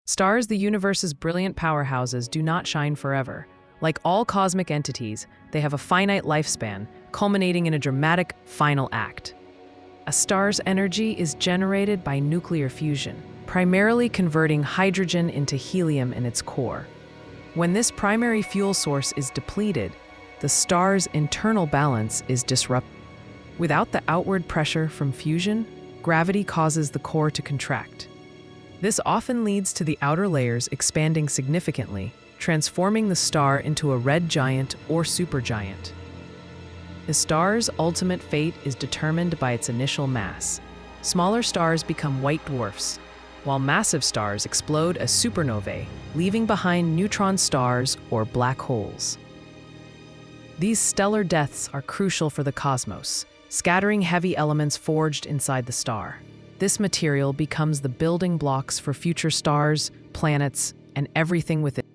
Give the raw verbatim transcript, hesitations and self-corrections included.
Stars, the universe's brilliant powerhouses, do not shine forever. Like all cosmic entities, they have a finite lifespan, culminating in a dramatic final act. A star's energy is generated by nuclear fusion, primarily converting hydrogen into helium in its core. When this primary fuel source is depleted, the star's internal balance is disrupted. Without the outward pressure from fusion, gravity causes the core to contract. This often leads to the outer layers expanding significantly, transforming the star into a red giant or supergiant. The star's ultimate fate is determined by its initial mass. Smaller stars become white dwarfs, while massive stars explode as supernovae, leaving behind neutron stars or black holes. These stellar deaths are crucial for the cosmos, scattering heavy elements forged inside the star. This material becomes the building blocks for future stars, planets, and everything within.